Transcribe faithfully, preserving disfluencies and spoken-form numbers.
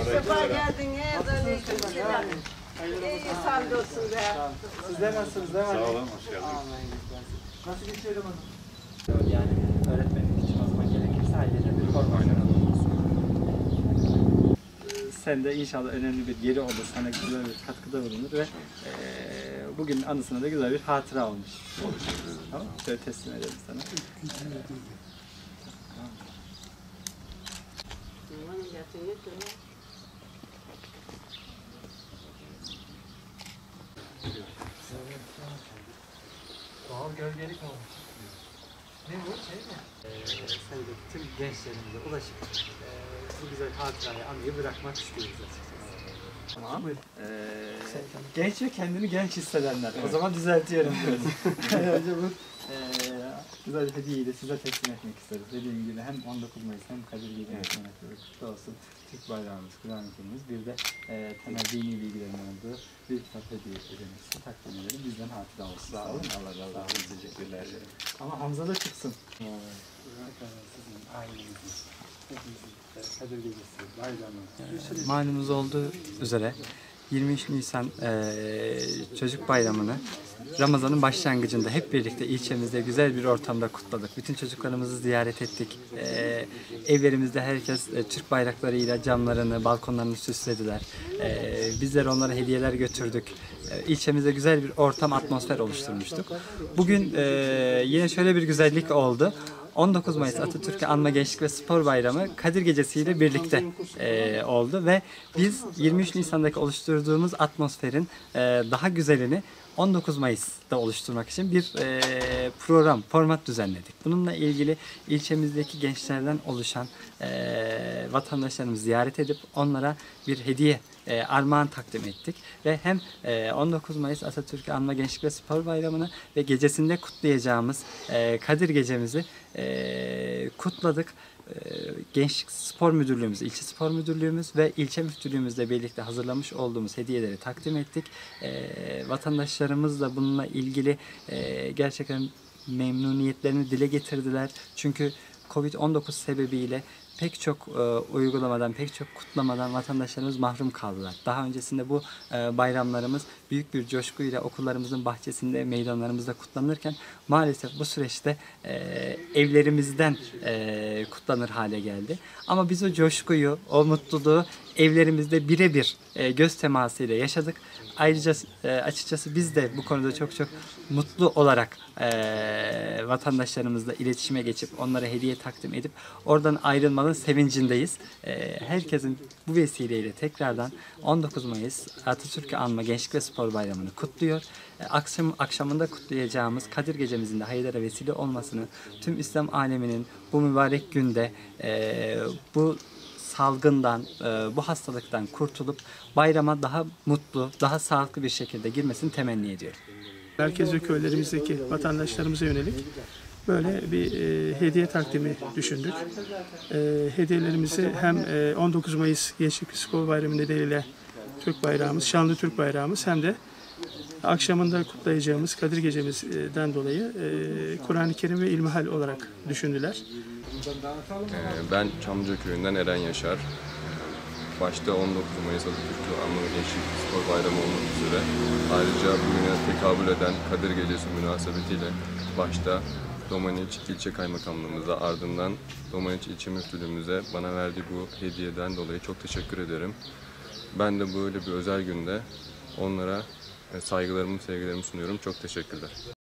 Sefa geldiniz. Aleykümselam. İyi sağ olsun be. Sizler nasılsınız? Değil mi? Sağ olun, hoş geldiniz. Nasıl geçiyor Ramazan? Yani öğretmenlik için o zaman gerekirse ailede bir formasyon alınması. Sen de inşallah önemli bir yeri olur, sana güzel bir katkıda bulunur ve e, bugün anısına da güzel bir hatıra olmuş. Tamam, şöyle teslim edelim sana. Doğal gölgelik olmuş. Ne bu? Şey mi? Ee, sen de tüm gençlerimize ulaşıp e, bu güzel hatırayı, anıyı bırakmak istiyoruz açıkçası. Tamam. Ee, genç ve kendini genç hissedenler. Evet. O zaman düzeltiyorum biraz. Önce bu e, güzel bir hediyeyi de size teslim etmek isteriz. Dediğim gibi hem on dokuz Mayıs hem Kadir Gecesi yönetiyoruz. Kutlu olsun. Türk bayrağımız, Kur'an-ı Kerim'imiz, bir de e, temel dini bilgilerin olduğu bir kitap hediye edilmek için takdim edelim. Bizden hatıra olsun. Sağ olun. Allah razı olsun. Teşekkürler. Ama Hamza da çıksın. Sizin ailenizin, hepinizin Kadir Gecesi, bayramı. Malumunuz olduğu üzere yirmi üç Nisan e, Çocuk Bayramı'nı Ramazan'ın başlangıcında hep birlikte ilçemizde güzel bir ortamda kutladık. Bütün çocuklarımızı ziyaret ettik. E, evlerimizde herkes e, Türk bayraklarıyla camlarını, balkonlarını süslediler. E, bizler onlara hediyeler götürdük. E, ilçemizde güzel bir ortam, atmosfer oluşturmuştuk. Bugün e, yine şöyle bir güzellik oldu. on dokuz Mayıs Atatürk'ü Anma Gençlik ve Spor Bayramı Kadir Gecesi ile birlikte e, oldu ve biz yirmi üç Nisan'daki oluşturduğumuz atmosferin e, daha güzelini on dokuz Mayıs'ta oluşturmak için bir e, program, format düzenledik. Bununla ilgili ilçemizdeki gençlerden oluşan e, vatandaşlarımızı ziyaret edip onlara bir hediye, e, armağan takdim ettik. Ve hem e, on dokuz Mayıs Atatürk'ü Anma Gençlik ve Spor Bayramı'nı ve gecesinde kutlayacağımız e, Kadir Gecemizi e, kutladık. Gençlik Spor Müdürlüğümüz, İlçe Spor Müdürlüğümüz ve ilçe müftülüğümüzle birlikte hazırlamış olduğumuz hediyeleri takdim ettik. E, vatandaşlarımız da bununla ilgili e, gerçekten memnuniyetlerini dile getirdiler. Çünkü kovid on dokuz sebebiyle pek çok e, uygulamadan, pek çok kutlamadan vatandaşlarımız mahrum kaldılar. Daha öncesinde bu e, bayramlarımız büyük bir coşkuyla okullarımızın bahçesinde, meydanlarımızda kutlanırken maalesef bu süreçte e, evlerimizden e, kutlanır hale geldi. Ama biz o coşkuyu, o mutluluğu evlerimizde birebir e, göz temasıyla yaşadık. Ayrıca e, açıkçası biz de bu konuda çok çok mutlu olarak e, vatandaşlarımızla iletişime geçip onlara hediye takdim edip oradan ayrılmanın sevincindeyiz. E, herkesin bu vesileyle tekrardan on dokuz Mayıs Atatürk'ü Anma Gençlik ve Spor Bayramı'nı kutluyor. E, akşam, akşamında kutlayacağımız Kadir Gecemizin de hayırlara vesile olmasını, tüm İslam aleminin bu mübarek günde e, bu salgından, bu hastalıktan kurtulup bayrama daha mutlu, daha sağlıklı bir şekilde girmesini temenni ediyorum. Merkez ve köylerimizdeki vatandaşlarımıza yönelik böyle bir e, hediye takdimi düşündük. E, hediyelerimizi hem e, on dokuz Mayıs Gençlik Spor Bayramı nedeniyle Türk bayrağımız, şanlı Türk bayrağımız hem de akşamında kutlayacağımız Kadir Gecemizden dolayı e, Kur'an-ı Kerim ve İlmihal olarak düşündüler. Ben Çamlıca Köyü'nden Eren Yaşar. Başta on dokuz Mayıs Atatürk'ü Anma Gençlik Spor Bayramı olmak üzere ayrıca bugüne tekabül eden Kadir Gecesi münasebetiyle başta Domaniç İlçe Kaymakamlığımıza, ardından Domaniç İlçe Müftülüğümüze bana verdiği bu hediyeden dolayı çok teşekkür ederim. Ben de böyle bir özel günde onlara saygılarımı, sevgilerimi sunuyorum. Çok teşekkürler.